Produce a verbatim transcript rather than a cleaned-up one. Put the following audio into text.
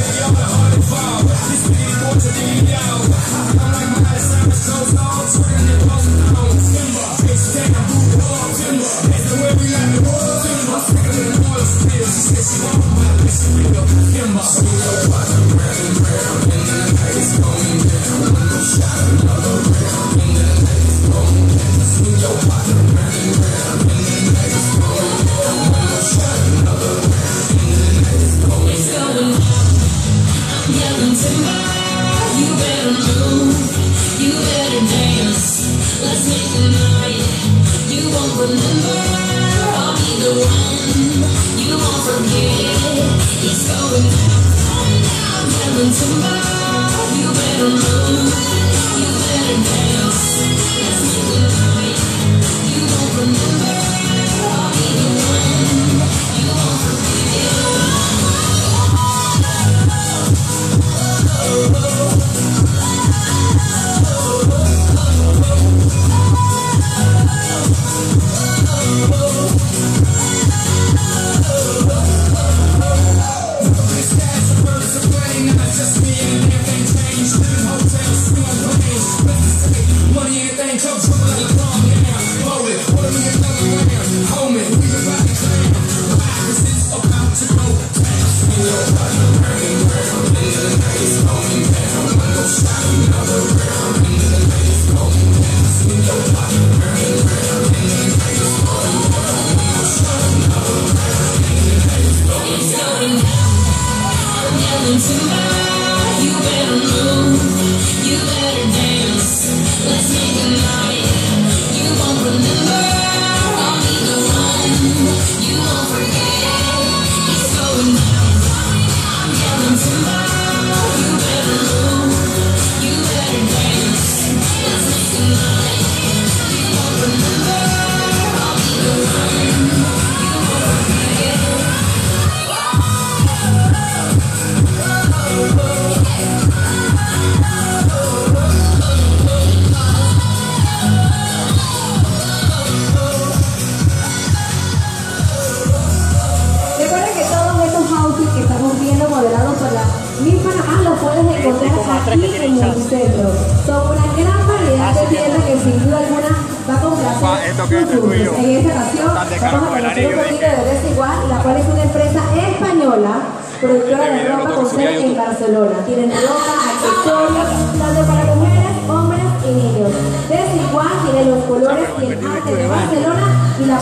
aquí en el centro. Son una gran variedad de tiendas que sin duda alguna va a complacer sus gustos. En esta ocasión vamos a conocer un poquito de Desigual, la cual es una empresa española, productora de ropa con sede en Barcelona. Tienen ropa, accesorios, tanto para mujeres, hombres y niños. Desigual tiene los colores y el arte de Barcelona y la